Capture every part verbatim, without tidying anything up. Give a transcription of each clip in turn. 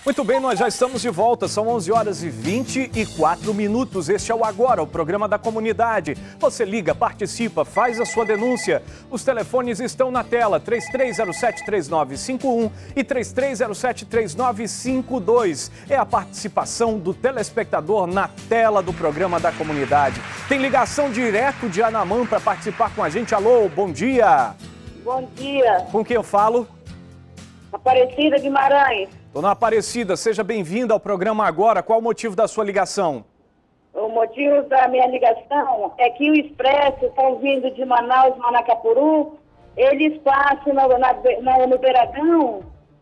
Muito bem, nós já estamos de volta, são onze horas e vinte e quatro minutos. Este é o Agora, o programa da comunidade. Você liga, participa, faz a sua denúncia. Os telefones estão na tela, três três zero sete, três nove cinco um e três três zero sete, três nove cinco dois. É a participação do telespectador na tela do programa da comunidade. Tem ligação direto de Anamã para participar com a gente. Alô, bom dia. Bom dia. Com quem eu falo? Aparecida Guimarães. Dona Aparecida, seja bem-vinda ao programa Agora. Qual o motivo da sua ligação? O motivo da minha ligação é que o Expresso está vindo de Manaus, Manacapuru, eles passam na, na, na, no Beiradão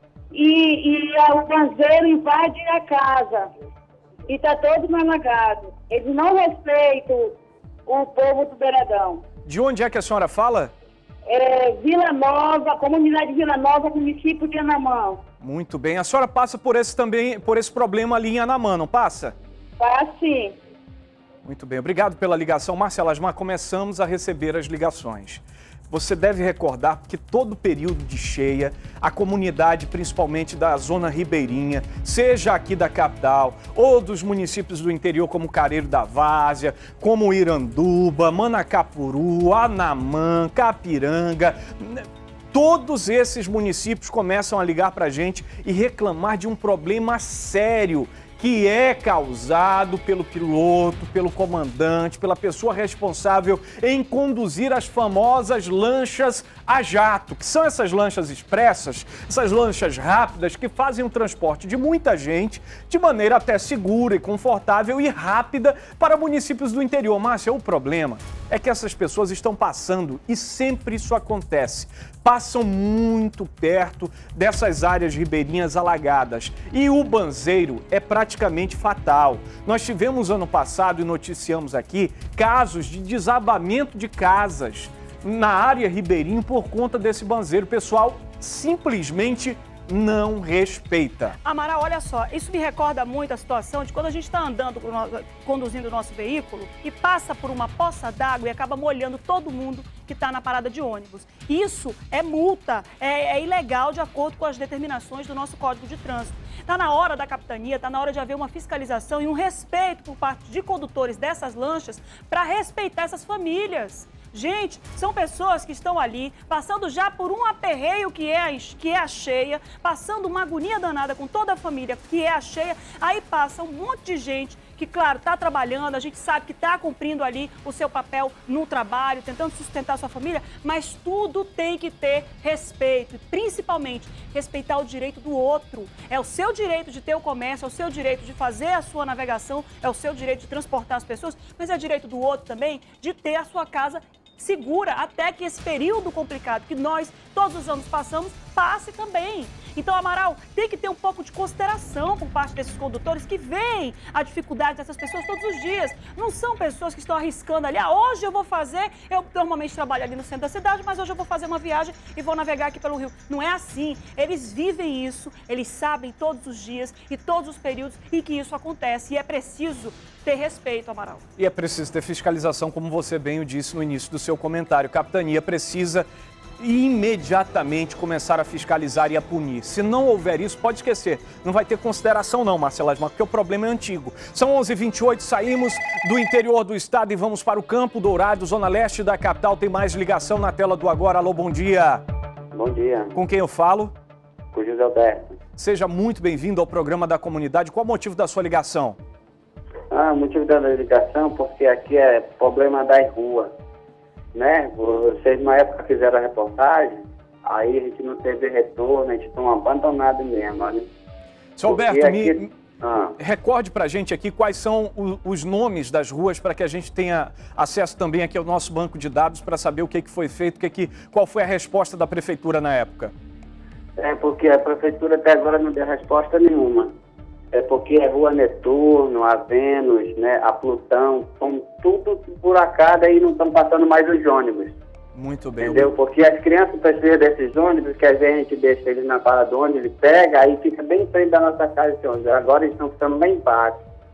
e, e a, o banzeiro invade a casa e está todo alagado. Eles não respeitam o povo do Beiradão. De onde é que a senhora fala? É, Vila Nova, comunidade Vila Nova, município de Anamã. Muito bem. A senhora passa por esse também, por esse problema ali em Anamã, não passa? Passa sim. Muito bem. Obrigado pela ligação. Marcela Asmar, começamos a receber as ligações. Você deve recordar que todo período de cheia, a comunidade, principalmente da zona ribeirinha, seja aqui da capital ou dos municípios do interior como Careiro da Várzea, como Iranduba, Manacapuru, Anamã, Capiranga, todos esses municípios começam a ligar para a gente e reclamar de um problema sério que é causado pelo piloto, pelo comandante, pela pessoa responsável em conduzir as famosas lanchas a jato, que são essas lanchas expressas, essas lanchas rápidas que fazem o transporte de muita gente de maneira até segura e confortável e rápida para municípios do interior. Márcia, o problema é que essas pessoas estão passando, e sempre isso acontece, passam muito perto dessas áreas ribeirinhas alagadas e o banzeiro é praticamente fatal. Nós tivemos ano passado e noticiamos aqui casos de desabamento de casas na área ribeirinha por conta desse banzeiro. O pessoal simplesmente não respeita. Amaral, olha só, isso me recorda muito a situação de quando a gente está andando, conduzindo o nosso veículo e passa por uma poça d'água e acaba molhando todo mundo que está na parada de ônibus. Isso é multa, é, é ilegal de acordo com as determinações do nosso Código de Trânsito. Está na hora da capitania, está na hora de haver uma fiscalização e um respeito por parte de condutores dessas lanchas para respeitar essas famílias. Gente, são pessoas que estão ali, passando já por um aperreio que é, a, que é a cheia, passando uma agonia danada com toda a família, que é a cheia, aí passa um monte de gente que, claro, está trabalhando, a gente sabe que está cumprindo ali o seu papel no trabalho, tentando sustentar a sua família, mas tudo tem que ter respeito, e principalmente respeitar o direito do outro. É o seu direito de ter o comércio, é o seu direito de fazer a sua navegação, é o seu direito de transportar as pessoas, mas é direito do outro também de ter a sua casa segura até que esse período complicado que nós todos os anos passamos, passe também. Então, Amaral, tem que ter um pouco de consideração por parte desses condutores que veem a dificuldade dessas pessoas todos os dias. Não são pessoas que estão arriscando ali, ah, hoje eu vou fazer, eu normalmente trabalho ali no centro da cidade, mas hoje eu vou fazer uma viagem e vou navegar aqui pelo rio. Não é assim. Eles vivem isso, eles sabem todos os dias e todos os períodos em que isso acontece. E é preciso ter respeito, Amaral. E é preciso ter fiscalização, como você bem o disse no início do seu comentário. Capitania precisa imediatamente começar a fiscalizar e a punir. Se não houver isso, pode esquecer. Não vai ter consideração não, Marcela Asmar, porque o problema é antigo. São onze e vinte e oito, saímos do interior do estado e vamos para o Campo Dourado, zona leste da capital. Tem mais ligação na tela do Agora. Alô, bom dia. Bom dia. Com quem eu falo? Com o José Alberto. Seja muito bem-vindo ao programa da comunidade. Qual o motivo da sua ligação? Ah, o motivo da ligação porque aqui é problema das ruas, né? Vocês na época fizeram a reportagem, aí a gente não teve retorno, a gente está abandonado mesmo, né? Seu Alberto, aqui... me ah. recorde pra gente aqui quais são o, os nomes das ruas para que a gente tenha acesso também aqui ao nosso banco de dados para saber o que, que foi feito, que que, qual foi a resposta da prefeitura na época. É porque a prefeitura até agora não deu resposta nenhuma. É porque é Rua Netuno, a Vênus, né, a Plutão, são tudo buracada e não estão passando mais os ônibus. Muito bem. Entendeu? Porque as crianças precisam desses ônibus, que a gente deixa eles na parada do ônibus, ele pega, aí fica bem em frente da nossa casa esse ônibus. Agora eles estão ficando lá embaixo.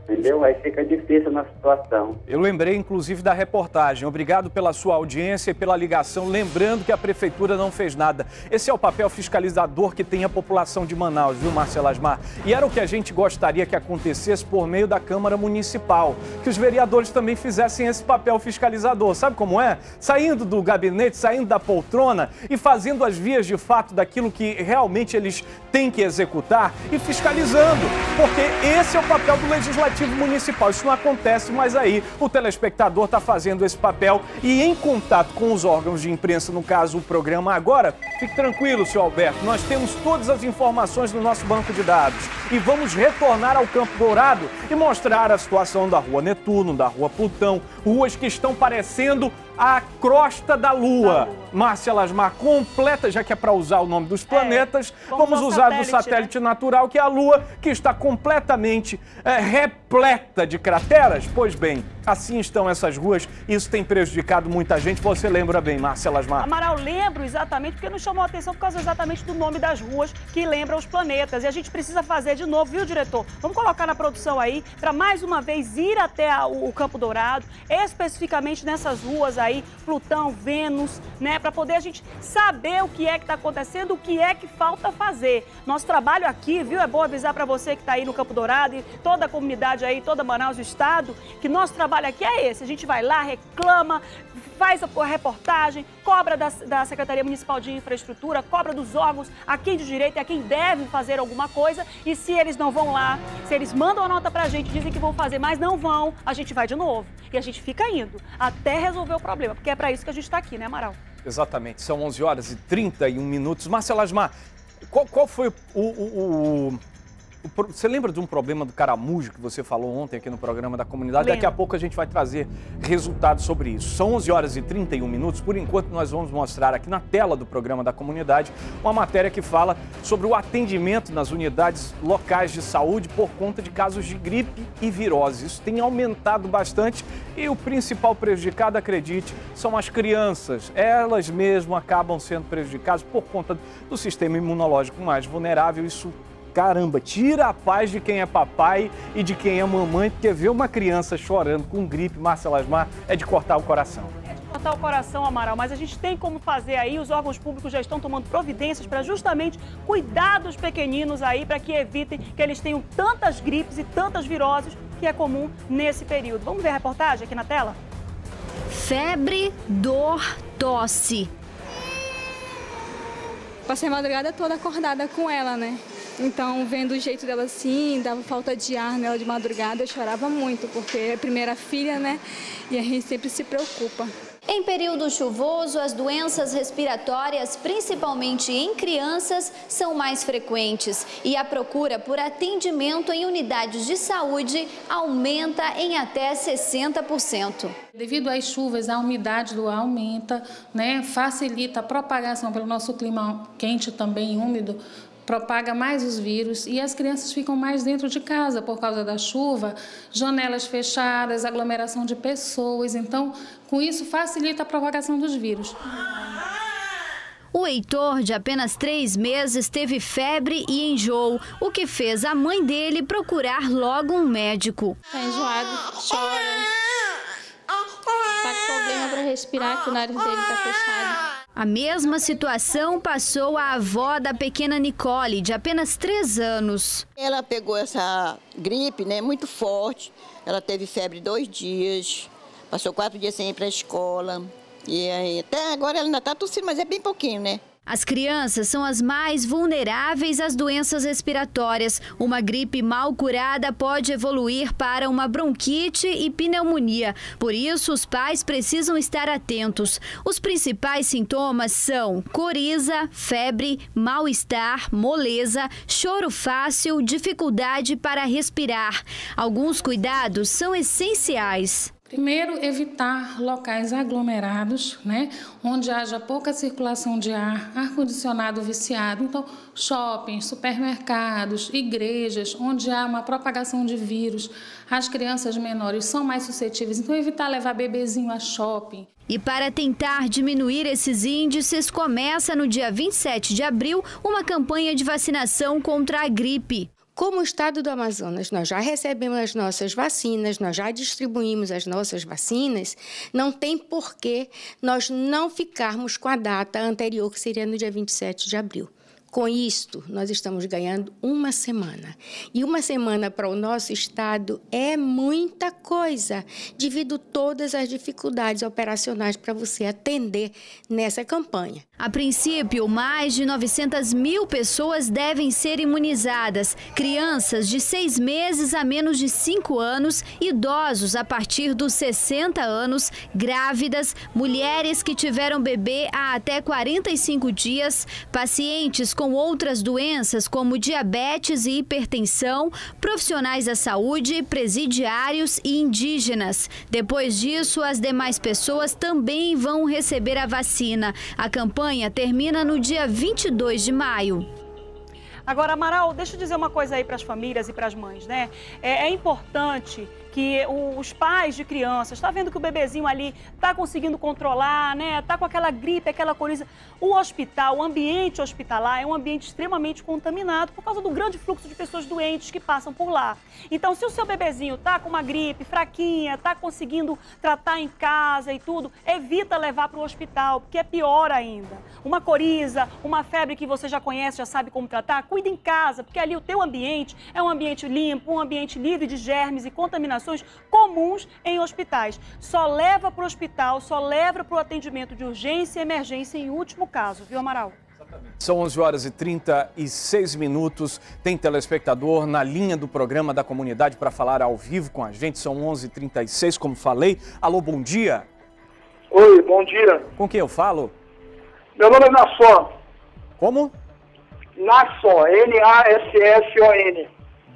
Entendeu? Aí fica difícil na situação. Eu lembrei, inclusive, da reportagem. Obrigado pela sua audiência e pela ligação. Lembrando que a Prefeitura não fez nada. Esse é o papel fiscalizador que tem a população de Manaus, viu, Marcela Asmar? E era o que a gente gostaria que acontecesse por meio da Câmara Municipal. Que os vereadores também fizessem esse papel fiscalizador. Sabe como é? Saindo do gabinete, saindo da poltrona e fazendo as vias de fato daquilo que realmente eles têm que executar e fiscalizando. Porque esse é o papel do Legislativo Municipal. Isso não acontece, mas aí o telespectador está fazendo esse papel e em contato com os órgãos de imprensa, no caso o programa Agora, fique tranquilo, senhor Alberto, nós temos todas as informações no nosso banco de dados e vamos retornar ao Campo Dourado e mostrar a situação da Rua Netuno, da Rua Plutão, ruas que estão parecendo a crosta da Lua. Marcela Asmar, completa, já que é para usar o nome dos planetas, é, vamos, vamos usar satélite, do satélite né? natural, que é a Lua, que está completamente é, repleta de crateras. Pois bem, assim estão essas ruas, isso tem prejudicado muita gente. Você lembra bem, Marcela Asmar? Amaral, lembro exatamente, porque nos chamou a atenção por causa exatamente do nome das ruas que lembram os planetas. E a gente precisa fazer de novo, viu, diretor? Vamos colocar na produção aí, para mais uma vez ir até a, o, o Campo Dourado, especificamente nessas ruas aí, Plutão, Vênus, né? Para poder a gente saber o que é que está acontecendo, o que é que falta fazer. Nosso trabalho aqui, viu? É bom avisar para você que está aí no Campo Dourado e toda a comunidade aí, toda Manaus, o estado, que nosso trabalho aqui é esse. A gente vai lá, reclama, faz a reportagem, cobra da, da Secretaria Municipal de Infraestrutura, cobra dos órgãos a quem de direito e a quem deve fazer alguma coisa. E se eles não vão lá, se eles mandam a nota pra gente, dizem que vão fazer, mas não vão, a gente vai de novo. E a gente fica indo até resolver o problema, porque é para isso que a gente está aqui, né, Amaral? Exatamente, são onze horas e trinta e um minutos. Marcela Asmar, qual, qual foi o, o, o, o... Você lembra de um problema do caramujo que você falou ontem aqui no programa da comunidade? Lembra. Daqui a pouco a gente vai trazer resultados sobre isso. São onze horas e trinta e um minutos. Por enquanto, nós vamos mostrar aqui na tela do programa da comunidade uma matéria que fala sobre o atendimento nas unidades locais de saúde por conta de casos de gripe e virose. Isso tem aumentado bastante e o principal prejudicado, acredite, são as crianças. Elas mesmas acabam sendo prejudicadas por conta do sistema imunológico mais vulnerável. Isso caramba, tira a paz de quem é papai e de quem é mamãe, porque ver uma criança chorando com gripe, Marcela Asmar, é de cortar o coração. É de cortar o coração, Amaral, mas a gente tem como fazer aí, os órgãos públicos já estão tomando providências para justamente cuidar dos pequeninos aí, para que evitem que eles tenham tantas gripes e tantas viroses que é comum nesse período. Vamos ver a reportagem aqui na tela? Febre, dor, tosse. Passei a madrugada toda acordada com ela, né? Então, vendo o jeito dela assim, dava falta de ar nela de madrugada, eu chorava muito, porque é a primeira filha, né? E a gente sempre se preocupa. Em período chuvoso, as doenças respiratórias, principalmente em crianças, são mais frequentes. E a procura por atendimento em unidades de saúde aumenta em até sessenta por cento. Devido às chuvas, a umidade do ar aumenta, né? Facilita a propagação pelo nosso clima quente também úmido, propaga mais os vírus e as crianças ficam mais dentro de casa por causa da chuva, janelas fechadas, aglomeração de pessoas. Então, com isso, facilita a propagação dos vírus. O Heitor, de apenas três meses, teve febre e enjoo, o que fez a mãe dele procurar logo um médico. Tá enjoado, chora, tá com problema para respirar, que o nariz dele tá fechado. A mesma situação passou a avó da pequena Nicole, de apenas três anos. Ela pegou essa gripe, né, muito forte. Ela teve febre dois dias, passou quatro dias sem ir para a escola. E aí, até agora ela ainda está tossindo, mas é bem pouquinho, né? As crianças são as mais vulneráveis às doenças respiratórias. Uma gripe mal curada pode evoluir para uma bronquite e pneumonia. Por isso, os pais precisam estar atentos. Os principais sintomas são coriza, febre, mal-estar, moleza, choro fácil, dificuldade para respirar. Alguns cuidados são essenciais. Primeiro, evitar locais aglomerados, né, onde haja pouca circulação de ar, ar-condicionado viciado. Então, shoppings, supermercados, igrejas, onde há uma propagação de vírus. As crianças menores são mais suscetíveis, então evitar levar bebezinho a shopping. E para tentar diminuir esses índices, começa no dia vinte e sete de abril uma campanha de vacinação contra a gripe. Como o estado do Amazonas, nós já recebemos as nossas vacinas, nós já distribuímos as nossas vacinas, não tem por que nós não ficarmos com a data anterior, que seria no dia vinte e sete de abril. Com isto, nós estamos ganhando uma semana. E uma semana para o nosso estado é muita coisa, devido a todas as dificuldades operacionais para você atender nessa campanha. A princípio, mais de novecentas mil pessoas devem ser imunizadas. Crianças de seis meses a menos de cinco anos, idosos a partir dos sessenta anos, grávidas, mulheres que tiveram bebê há até quarenta e cinco dias, pacientes com com outras doenças como diabetes e hipertensão, profissionais da saúde, presidiários e indígenas. Depois disso, as demais pessoas também vão receber a vacina. A campanha termina no dia vinte e dois de maio. Agora, Amaral, deixa eu dizer uma coisa aí para as famílias e para as mães, né? É, é importante que os pais de crianças, está vendo que o bebezinho ali está conseguindo controlar, né? Está com aquela gripe, aquela coriza. O hospital, o ambiente hospitalar é um ambiente extremamente contaminado por causa do grande fluxo de pessoas doentes que passam por lá. Então, se o seu bebezinho está com uma gripe fraquinha, está conseguindo tratar em casa e tudo, evita levar para o hospital, porque é pior ainda. Uma coriza, uma febre que você já conhece, já sabe como tratar, cuida em casa, porque ali o teu ambiente é um ambiente limpo, um ambiente livre de germes e contaminações comuns em hospitais. Só leva para o hospital, só leva para o atendimento de urgência e emergência em último caso, viu, Amaral? São onze horas e trinta e seis minutos. Tem telespectador na linha do programa da comunidade para falar ao vivo com a gente. São onze e trinta e seis, como falei. Alô, bom dia. Oi, bom dia. Com quem eu falo? Meu nome é Nasson. Como? Nasson, N A S S O N.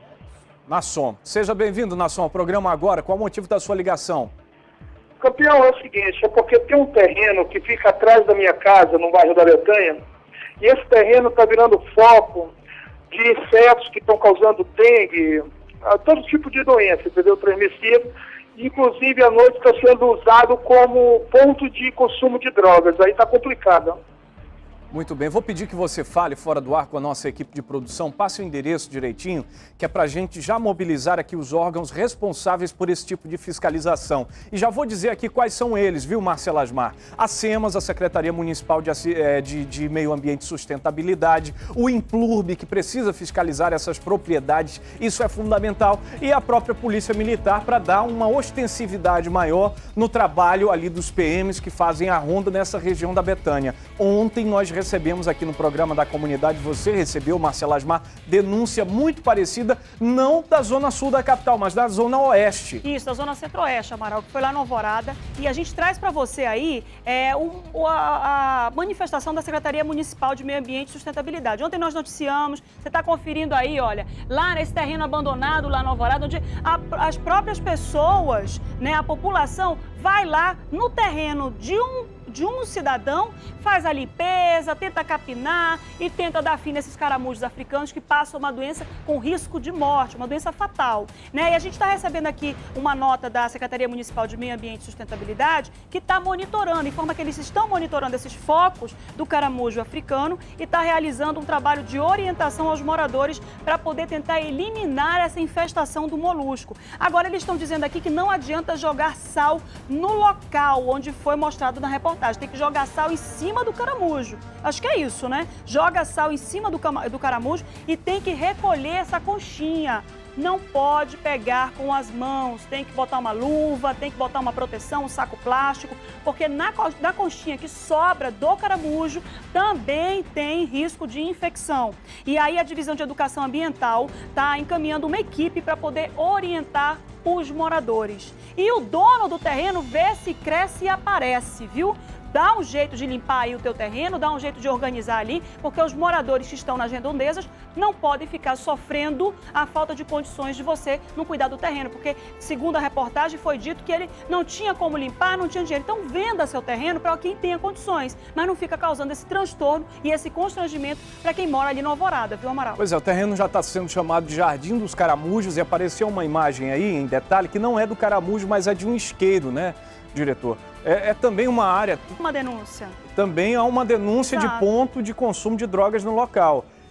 Nasson. Seja bem-vindo, Nasson, ao programa agora. Qual o motivo da sua ligação? Campeão, é o seguinte, é porque tem um terreno que fica atrás da minha casa, no bairro da Betânia, e esse terreno está virando foco de insetos que estão causando dengue, todo tipo de doença, entendeu? Transmissível. Inclusive, à noite está sendo usado como ponto de consumo de drogas. Aí está complicado. Muito bem, vou pedir que você fale fora do ar com a nossa equipe de produção, passe o endereço direitinho, que é para a gente já mobilizar aqui os órgãos responsáveis por esse tipo de fiscalização. E já vou dizer aqui quais são eles, viu, Marcela Asmar? A SEMAS, a Secretaria Municipal de, de, de Meio Ambiente e Sustentabilidade, o INPLURB, que precisa fiscalizar essas propriedades, isso é fundamental, e a própria Polícia Militar para dar uma ostensividade maior no trabalho ali dos P Ms que fazem a ronda nessa região da Betânia. Ontem nós recebemos aqui no programa da comunidade, você recebeu, Marcela Asmar, denúncia muito parecida, não da zona sul da capital, mas da zona oeste. Isso, da zona centro-oeste, Amaral, que foi lá no Alvorada. E a gente traz para você aí é, o, a, a manifestação da Secretaria Municipal de Meio Ambiente e Sustentabilidade. Ontem nós noticiamos, você está conferindo aí, olha, lá nesse terreno abandonado, lá no Alvorada, onde a, as próprias pessoas, né, a população, vai lá no terreno de um de um cidadão, faz a limpeza, tenta capinar e tenta dar fim nesses caramujos africanos que passam uma doença com risco de morte, uma doença fatal, né? E a gente está recebendo aqui uma nota da Secretaria Municipal de Meio Ambiente e Sustentabilidade que está monitorando, informa que eles estão monitorando esses focos do caramujo africano e está realizando um trabalho de orientação aos moradores para poder tentar eliminar essa infestação do molusco. Agora eles estão dizendo aqui que não adianta jogar sal no local onde foi mostrado na reportagem. Tem que jogar sal em cima do caramujo. Acho que é isso, né? Joga sal em cima do, do caramujo e tem que recolher essa conchinha. Não pode pegar com as mãos, tem que botar uma luva, tem que botar uma proteção, um saco plástico, porque na, na conchinha que sobra do caramujo também tem risco de infecção. E aí a Divisão de Educação Ambiental está encaminhando uma equipe para poder orientar os moradores. E o dono do terreno vê se cresce e aparece, viu? Dá um jeito de limpar aí o teu terreno, dá um jeito de organizar ali, porque os moradores que estão nas redondezas não podem ficar sofrendo a falta de condições de você não cuidar do terreno, porque, segundo a reportagem, foi dito que ele não tinha como limpar, não tinha dinheiro. Então, venda seu terreno para quem tenha condições, mas não fica causando esse transtorno e esse constrangimento para quem mora ali no Alvorada, viu, Amaral? Pois é, o terreno já está sendo chamado de Jardim dos Caramujos e apareceu uma imagem aí, em detalhe, que não é do caramujo, mas é de um isqueiro, né, diretor? É, é também uma área... Uma denúncia. Também há uma denúncia Exato. de ponto de consumo de drogas no local.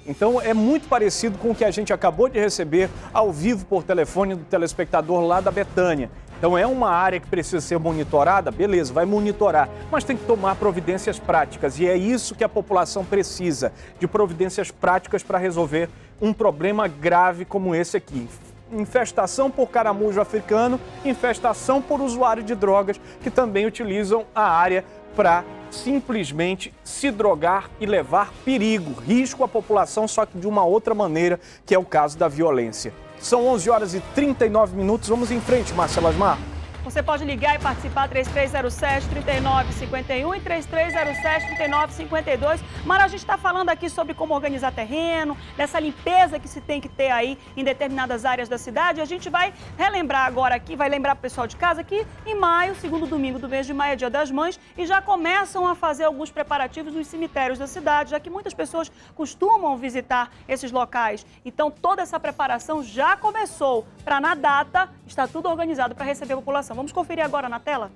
Então é muito parecido com o que a gente acabou de receber ao vivo por telefone do telespectador lá da Betânia. Então é uma área que precisa ser monitorada, beleza, vai monitorar, mas tem que tomar providências práticas e é isso que a população precisa, de providências práticas para resolver um problema grave como esse aqui. Infestação por caramujo africano, infestação por usuário de drogas que também utilizam a área para simplesmente se drogar e levar perigo, risco à população, só que de uma outra maneira, que é o caso da violência. São onze horas e trinta e nove minutos, vamos em frente, Marcela Asmar. Você pode ligar e participar três três zero sete, três nove cinco um e três três zero sete, três nove cinco dois. Mara, a gente está falando aqui sobre como organizar terreno, dessa limpeza que se tem que ter aí em determinadas áreas da cidade. A gente vai relembrar agora aqui, vai lembrar para o pessoal de casa que em maio, segundo domingo do mês de maio, é Dia das Mães, e já começam a fazer alguns preparativos nos cemitérios da cidade, já que muitas pessoas costumam visitar esses locais. Então, toda essa preparação já começou para, na data, está tudo organizado para receber a população. Vamos conferir agora na tela?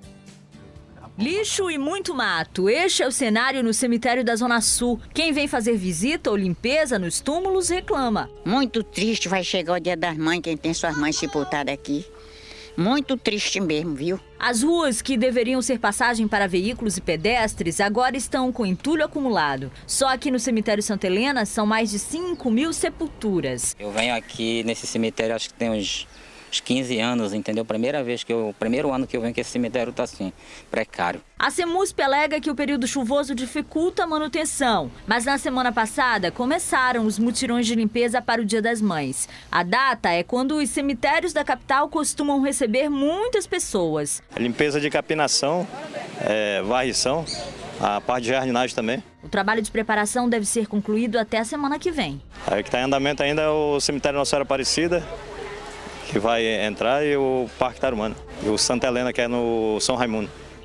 Lixo e muito mato. Este é o cenário no cemitério da Zona Sul. Quem vem fazer visita ou limpeza nos túmulos reclama. Muito triste vai chegar o Dia das Mães, quem tem suas mães sepultadas aqui. Muito triste mesmo, viu? As ruas que deveriam ser passagem para veículos e pedestres agora estão com entulho acumulado. Só aqui no cemitério Santa Helena são mais de cinco mil sepulturas. Eu venho aqui nesse cemitério, acho que tem uns... uns quinze anos, entendeu? Primeira vez que eu, primeiro ano que eu venho que esse cemitério tá assim, precário. A Semusp alega que o período chuvoso dificulta a manutenção, mas na semana passada começaram os mutirões de limpeza para o Dia das Mães. A data é quando os cemitérios da capital costumam receber muitas pessoas. Limpeza de capinação, é, varrição, a parte de jardinagem também. O trabalho de preparação deve ser concluído até a semana que vem. Aí o que está em andamento ainda é o cemitério Nossa Senhora Aparecida, que vai entrar, e o Parque Tarumã, e o Santa Helena, que é no São Raimundo.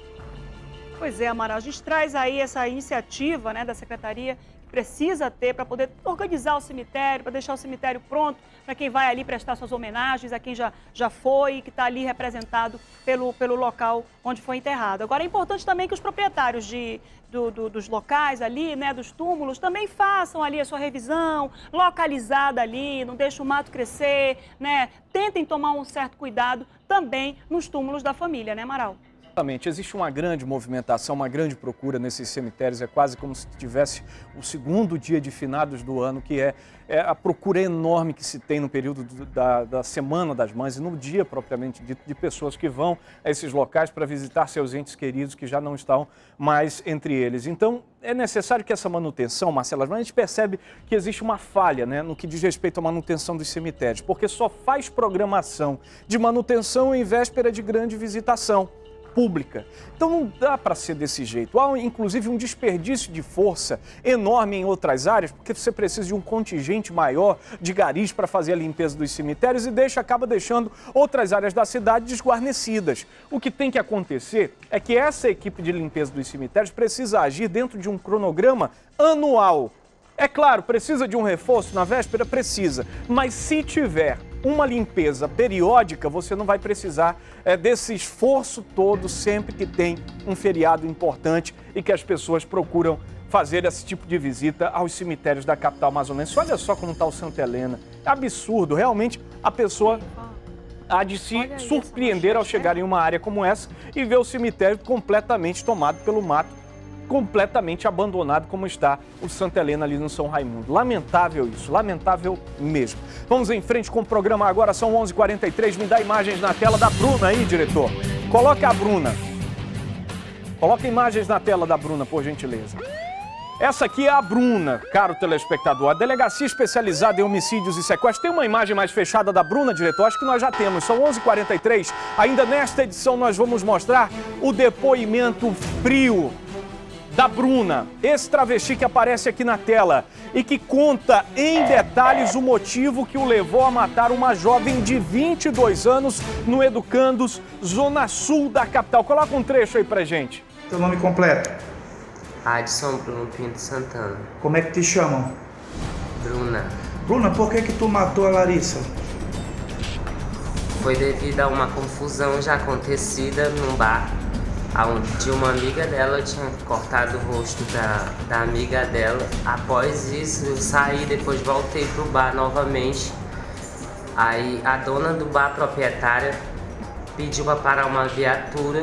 Pois é, Amaral, a gente traz aí essa iniciativa, né, da Secretaria que precisa ter para poder organizar o cemitério, para deixar o cemitério pronto para quem vai ali prestar suas homenagens, a quem já, já foi, que está ali representado pelo, pelo local onde foi enterrado. Agora, é importante também que os proprietários de, do, do, dos locais ali, né, dos túmulos, também façam ali a sua revisão localizada ali, não deixem o mato crescer, né? Tentem tomar um certo cuidado também nos túmulos da família, né, Amaral? Exatamente, existe uma grande movimentação, uma grande procura nesses cemitérios, é quase como se tivesse o segundo dia de finados do ano, que é, é a procura enorme que se tem no período do, da, da Semana das Mães e no dia propriamente dito, de pessoas que vão a esses locais para visitar seus entes queridos que já não estão mais entre eles. Então, é necessário que essa manutenção, Marcela, a gente percebe que existe uma falha, né, no que diz respeito à manutenção dos cemitérios, porque só faz programação de manutenção em véspera de grande visitação pública. Então não dá para ser desse jeito. Há inclusive um desperdício de força enorme em outras áreas, porque você precisa de um contingente maior de garis para fazer a limpeza dos cemitérios e deixa, acaba deixando outras áreas da cidade desguarnecidas. O que tem que acontecer é que essa equipe de limpeza dos cemitérios precisa agir dentro de um cronograma anual. É claro, precisa de um reforço na véspera? Precisa, mas se tiver uma limpeza periódica, você não vai precisar é, desse esforço todo sempre que tem um feriado importante e que as pessoas procuram fazer esse tipo de visita aos cemitérios da capital amazonense. Olha só como está o Santa Helena, é absurdo, realmente a pessoa há de se surpreender ao chegar em uma área como essa e ver o cemitério completamente tomado pelo mato, completamente abandonado como está o Santa Helena ali no São Raimundo. Lamentável isso, lamentável mesmo. Vamos em frente com o programa agora, são onze e quarenta e três, me dá imagens na tela da Bruna aí, diretor. Coloca a Bruna. Coloca imagens na tela da Bruna, por gentileza. Essa aqui é a Bruna, caro telespectador, a Delegacia Especializada em Homicídios e Sequestros. Tem uma imagem mais fechada da Bruna, diretor? Acho que nós já temos. São onze e quarenta e três. Ainda nesta edição nós vamos mostrar o depoimento frio da Bruna, esse travesti que aparece aqui na tela e que conta em detalhes o motivo que o levou a matar uma jovem de vinte e dois anos no Educandos, Zona Sul da capital. Coloca um trecho aí pra gente. Teu nome completo? Adson Bruno Pinto Santana. Como é que te chamam? Bruna. Bruna, por que que tu matou a Larissa? Foi devido a uma confusão já acontecida num bar. de uma amiga dela, eu tinha cortado o rosto da, da amiga dela. Após isso, eu saí, depois voltei pro bar novamente. Aí a dona do bar, proprietária, pediu para parar uma viatura.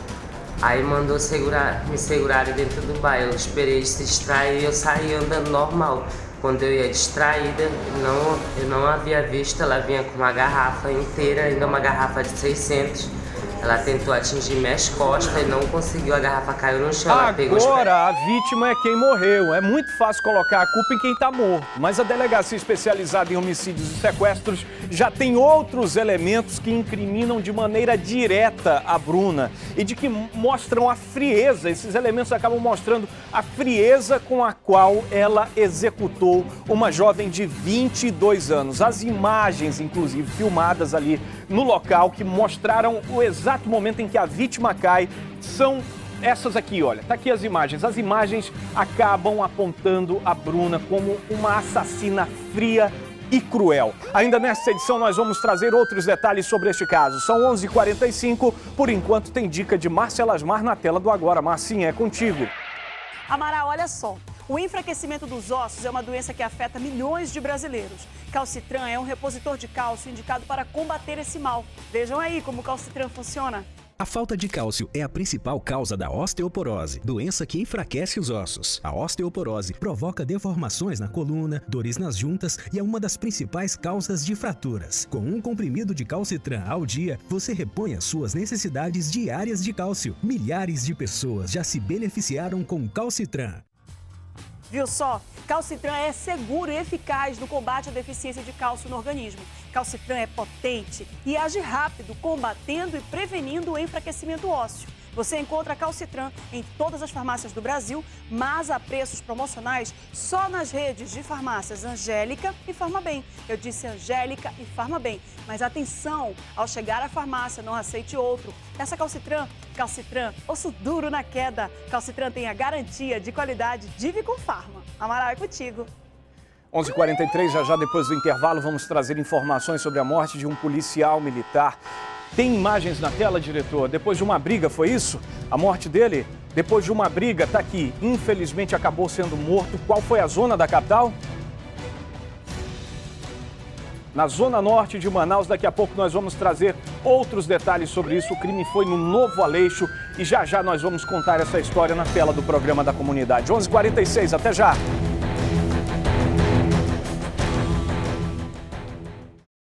Aí mandou segurar, me segurarem dentro do bar. Eu esperei se distrair e eu saí andando normal. Quando eu ia distraída, não, eu não havia visto, ela vinha com uma garrafa inteira, ainda uma garrafa de seiscentos. Ela tentou atingir minhas costas e não conseguiu, a garrafa caiu no chão. Ela pegou os... Agora a vítima é quem morreu. É muito fácil colocar a culpa em quem está morto. Mas a delegacia especializada em homicídios e sequestros já tem outros elementos que incriminam de maneira direta a Bruna e de que mostram a frieza. Esses elementos acabam mostrando a frieza com a qual ela executou uma jovem de vinte e dois anos. As imagens, inclusive, filmadas ali no local, que mostraram o exato momento em que a vítima cai, são essas aqui, olha. Tá aqui as imagens. As imagens acabam apontando a Bruna como uma assassina fria e cruel. Ainda nesta edição nós vamos trazer outros detalhes sobre este caso. São onze e quarenta e cinco, por enquanto tem dica de Márcia Lasmar na tela do Agora. Marcinha, é contigo. Amaral, olha só. O enfraquecimento dos ossos é uma doença que afeta milhões de brasileiros. Calcitran é um repositor de cálcio indicado para combater esse mal. Vejam aí como o Calcitran funciona. A falta de cálcio é a principal causa da osteoporose, doença que enfraquece os ossos. A osteoporose provoca deformações na coluna, dores nas juntas e é uma das principais causas de fraturas. Com um comprimido de Calcitran ao dia, você repõe as suas necessidades diárias de cálcio. Milhares de pessoas já se beneficiaram com Calcitran. Viu só? Calcitran é seguro e eficaz no combate à deficiência de cálcio no organismo. Calcitran é potente e age rápido, combatendo e prevenindo o enfraquecimento ósseo. Você encontra Calcitran em todas as farmácias do Brasil, mas a preços promocionais só nas redes de farmácias Angélica e Farmabem. Eu disse Angélica e Farmabem, mas atenção, ao chegar à farmácia não aceite outro. Essa Calcitran, Calcitran, osso duro na queda. Calcitran tem a garantia de qualidade Divi com Farma. Amaral, é contigo. onze e quarenta e três, já já depois do intervalo, vamos trazer informações sobre a morte de um policial militar. Tem imagens na tela, diretor? Depois de uma briga, foi isso? A morte dele? Depois de uma briga, tá aqui. Infelizmente acabou sendo morto. Qual foi a zona da capital? Na zona norte de Manaus. Daqui a pouco nós vamos trazer outros detalhes sobre isso. O crime foi no Novo Aleixo e já já nós vamos contar essa história na tela do programa da comunidade. onze e quarenta e seis, até já!